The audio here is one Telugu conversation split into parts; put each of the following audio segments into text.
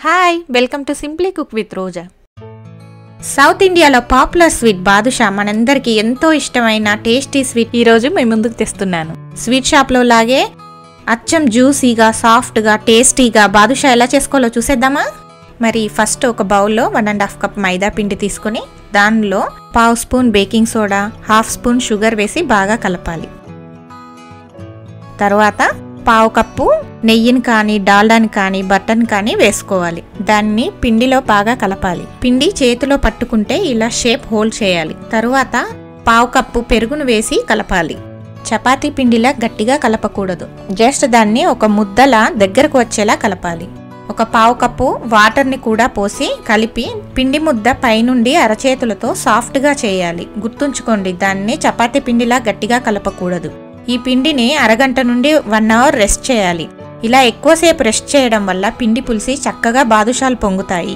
Hi welcome to simply cook with Roja. South ఇండియాలో పాపులర్ స్వీట్ బాదుషా మనందరికీ ఎంతో ఇష్టమైన టేస్టీ స్వీట్ ఈరోజు మేము ముందుకు తెస్తున్నాను. స్వీట్ షాప్లో లాగే అచ్చం జ్యూసీగా సాఫ్ట్గా టేస్టీగా బాదుషా ఎలా చేసుకోవాలో చూసేద్దామా? మరి ఫస్ట్ ఒక బౌల్లో 1.5 కప్ మైదా పిండి తీసుకొని దానిలో 1/2 spoon baking soda, 1/2 spoon sugar వేసి బాగా కలపాలి. తర్వాత 1/2 కప్పు నెయ్యిని కానీ డాల్డాని కానీ బటర్ని కానీ వేసుకోవాలి. దాన్ని పిండిలో బాగా కలపాలి. పిండి చేతిలో పట్టుకుంటే ఇలా షేప్ హోల్డ్ చేయాలి. తరువాత 1/2 కప్పు పెరుగును వేసి కలపాలి. చపాతీ పిండిలా గట్టిగా కలపకూడదు, జస్ట్ దాన్ని ఒక ముద్దలా దగ్గరకు వచ్చేలా కలపాలి. ఒక 1/2 కప్పు వాటర్ని కూడా పోసి కలిపి పిండి ముద్ద పైనుండి అరచేతులతో సాఫ్ట్గా చేయాలి. గుర్తుంచుకోండి, దాన్ని చపాతీ పిండిలా గట్టిగా కలపకూడదు. ఈ పిండిని అరగంట నుండి 1 అవర్ రెస్ట్ చేయాలి. ఇలా ఎక్కువసేపు రెస్ట్ చేయడం వల్ల పిండి పులిసి చక్కగా బాదుషాలు పొంగుతాయి.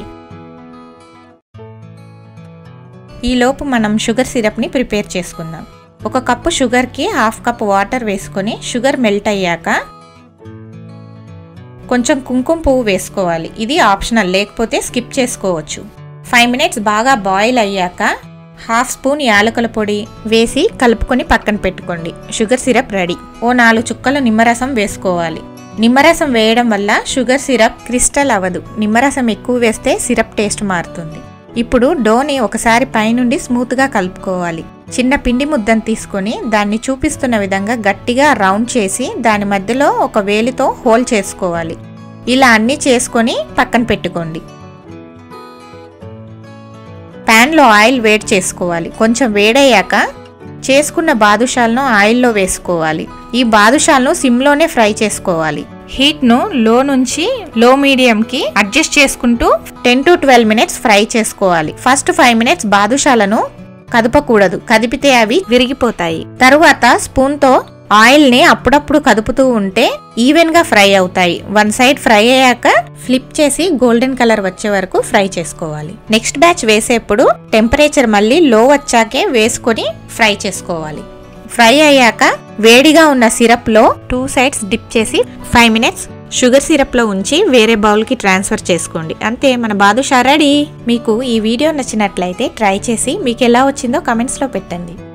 ఈలోపు మనం షుగర్ సిరప్ని ప్రిపేర్ చేసుకుందాం. 1 కప్పు షుగర్కి 1/2 కప్ వాటర్ వేసుకొని షుగర్ మెల్ట్ అయ్యాక కొంచెం కుంకుమ పువ్వు వేసుకోవాలి. ఇది ఆప్షనల్, లేకపోతే స్కిప్ చేసుకోవచ్చు. 5 మినిట్స్ బాగా బాయిల్ అయ్యాక 1/2 స్పూన్ యాలకుల పొడి వేసి కలుపుకొని పక్కన పెట్టుకోండి. Sugar syrup ready. 4 చుక్కలు నిమ్మరసం వేసుకోవాలి. నిమ్మరసం వేయడం వల్ల షుగర్ సిరప్ క్రిస్టల్ అవ్వదు. నిమ్మరసం ఎక్కువ వేస్తే సిరప్ టేస్ట్ మారుతుంది. ఇప్పుడు డోని ఒకసారి పైనుండి స్మూత్గా కలుపుకోవాలి. చిన్న పిండి ముద్దను తీసుకొని దాన్ని చూపిస్తున్న విధంగా గట్టిగా రౌండ్ చేసి దాని మధ్యలో ఒక వేలితో హోల్ చేసుకోవాలి. ఇలా అన్నీ చేసుకొని పక్కన పెట్టుకోండి. ప్యాన్లో ఆయిల్ వేడి చేసుకోవాలి. కొంచెం వేడయ్యాక చేసుకున్న బాదుషాలను ఆయిల్లో వేసుకోవాలి. ఈ బాదుషాలను సిమ్లోనే ఫ్రై చేసుకోవాలి. హీట్ను లో నుంచి లో మీడియంకి అడ్జస్ట్ చేసుకుంటూ 10 to 12 మినిట్స్ ఫ్రై చేసుకోవాలి. ఫస్ట్ 5 మినిట్స్ బాదుషాలను కదపకూడదు, కదిపితే అవి విరిగిపోతాయి. తరువాత స్పూన్తో ఆయిల్ని అప్పుడప్పుడు కదుపుతూ ఉంటే ఈవెన్గా ఫ్రై అవుతాయి. 1 సైడ్ ఫ్రై అయ్యాక ఫ్లిప్ చేసి గోల్డెన్ కలర్ వచ్చే వరకు ఫ్రై చేసుకోవాలి. నెక్స్ట్ బ్యాచ్ వేసేప్పుడు టెంపరేచర్ మళ్ళీ లో వచ్చాకే వేసుకొని ఫ్రై చేసుకోవాలి. ఫ్రై అయ్యాక వేడిగా ఉన్న సిరప్లో 2 సైడ్స్ డిప్ చేసి 5 మినిట్స్ షుగర్ సిరప్లో ఉంచి వేరే బౌల్కి ట్రాన్స్ఫర్ చేసుకోండి. అంతే, మన బాదుషా రెడీ. మీకు ఈ వీడియో నచ్చినట్లయితే ట్రై చేసి మీకు ఎలా వచ్చిందో కమెంట్స్లో పెట్టండి.